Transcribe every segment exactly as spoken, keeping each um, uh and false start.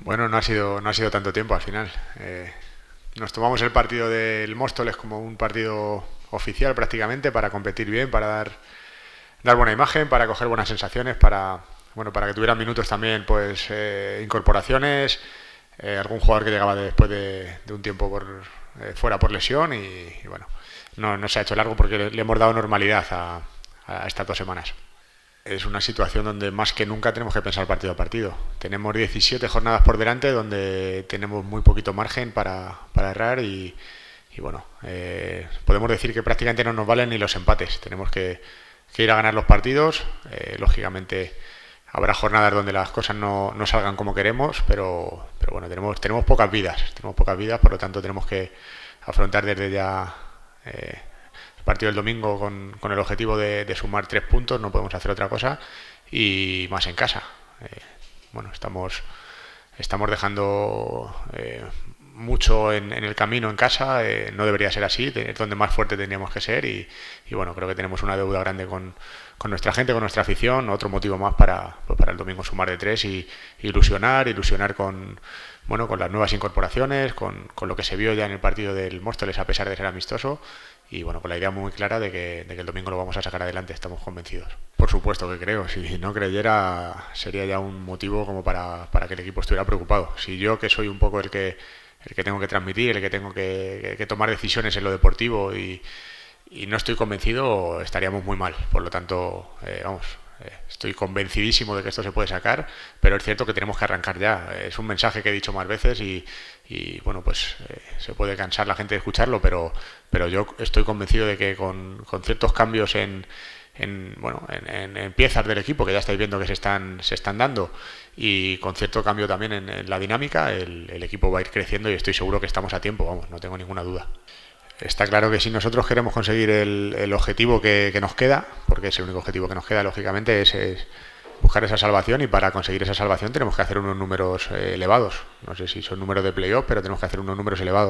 Bueno, no ha sido, no ha sido tanto tiempo al final. Eh, nos tomamos el partido del Móstoles como un partido oficial prácticamente para competir bien, para dar, dar buena imagen, para coger buenas sensaciones, para, bueno, para que tuvieran minutos también, pues eh, incorporaciones, eh, algún jugador que llegaba después de, de un tiempo por, eh, fuera por lesión y, y bueno, no, no se ha hecho largo porque le, le hemos dado normalidad a, a estas dos semanas. Es una situación donde más que nunca tenemos que pensar partido a partido. Tenemos diecisiete jornadas por delante donde tenemos muy poquito margen para, para errar y, y bueno, eh, podemos decir que prácticamente no nos valen ni los empates. Tenemos que, que ir a ganar los partidos. Eh, lógicamente habrá jornadas donde las cosas no, no salgan como queremos, pero, pero bueno, tenemos, tenemos pocas vidas. Tenemos pocas vidas, por lo tanto tenemos que afrontar desde ya... Eh, partido del domingo con, con el objetivo de, de sumar tres puntos, no podemos hacer otra cosa y más en casa. Eh, bueno, estamos, estamos dejando eh, mucho en, en el camino en casa, eh, no debería ser así, es donde más fuerte tendríamos que ser y, y bueno, creo que tenemos una deuda grande con, con nuestra gente, con nuestra afición, otro motivo más para, pues para el domingo sumar de tres y ilusionar, ilusionar con, bueno, con las nuevas incorporaciones, con, con lo que se vio ya en el partido del Móstoles a pesar de ser amistoso y bueno, con la idea muy clara de que, de que el domingo lo vamos a sacar adelante, estamos convencidos. Por supuesto que creo, si no creyera sería ya un motivo como para, para que el equipo estuviera preocupado. Si yo, que soy un poco el que, el que tengo que transmitir, el que tengo que, que, que tomar decisiones en lo deportivo y, y no estoy convencido, estaríamos muy mal. Por lo tanto, eh, vamos, eh, estoy convencidísimo de que esto se puede sacar, pero es cierto que tenemos que arrancar ya. Es un mensaje que he dicho más veces y, y bueno, pues eh, se puede cansar la gente de escucharlo, pero, pero yo estoy convencido de que con, con ciertos cambios en, en, bueno, en, en, en piezas del equipo que ya estáis viendo que se están, se están dando y con cierto cambio también en, en la dinámica, el, el equipo va a ir creciendo y estoy seguro que estamos a tiempo, vamos, no tengo ninguna duda. Está claro que si nosotros queremos conseguir el, el objetivo que, que nos queda, porque es el único objetivo que nos queda, lógicamente, es, es buscar esa salvación y para conseguir esa salvación tenemos que hacer unos números eh, elevados. No sé si son números de playoff, pero tenemos que hacer unos números elevados.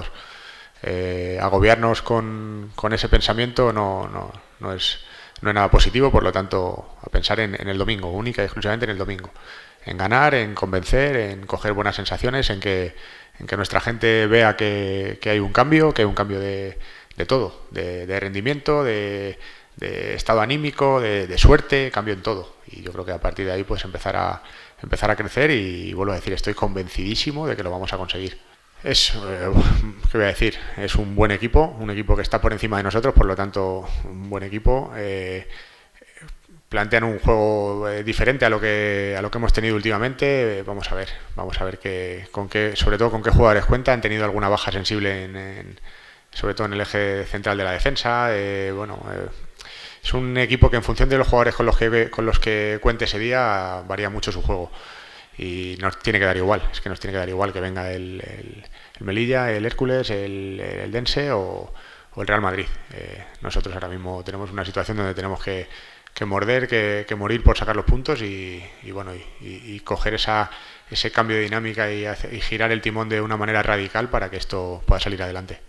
Eh, agobiarnos con, con ese pensamiento no, no, no, es, no es nada positivo, por lo tanto, a pensar en, en el domingo, única y exclusivamente en el domingo. En ganar, en convencer, en coger buenas sensaciones, en que, en que nuestra gente vea que, que hay un cambio, que hay un cambio de, de todo, de, de rendimiento, de, de estado anímico, de, de suerte, cambio en todo. Y yo creo que a partir de ahí pues empezar a, empezar a crecer y, vuelvo a decir, estoy convencidísimo de que lo vamos a conseguir. Es, eh, ¿qué voy a decir? Es un buen equipo, un equipo que está por encima de nosotros, por lo tanto, un buen equipo. Eh, plantean un juego eh, diferente a lo que a lo que hemos tenido últimamente. Eh, vamos a ver, vamos a ver que, con qué, sobre todo con qué jugadores cuenta. Han tenido alguna baja sensible, en, en, sobre todo en el eje central de la defensa. Eh, bueno, eh, es un equipo que en función de los jugadores con los que con los que cuente ese día varía mucho su juego. Y nos tiene que dar igual, es que nos tiene que dar igual que venga el, el, el Melilla, el Hércules, el, el Dense o, o el Real Madrid. Eh, nosotros ahora mismo tenemos una situación donde tenemos que, que morder, que, que morir por sacar los puntos y, y bueno y, y, y coger esa, ese cambio de dinámica y, hacer, y girar el timón de una manera radical para que esto pueda salir adelante.